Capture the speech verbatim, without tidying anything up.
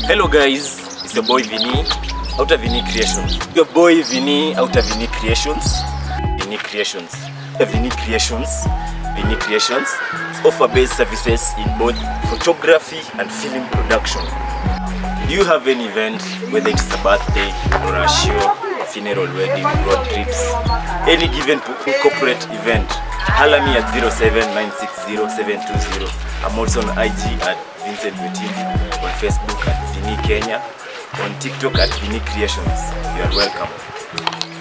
Hello guys, it's your boy Vinny, out of Vinny Creations. Your boy Vinny, out of Vinny Creations. Vinny Creations. Vinny Creations. Vinny Creations offer base services in both photography and film production. Do you have an event, whether it's a birthday or a show, a funeral, wedding, road trips, any given corporate event? Holla me at zero seven nine six zero seven two zero. I'm also on I G at Vincent Mutindi, on Facebook at Vinny Kenya, on TikTok at Vinny Creations. You are welcome.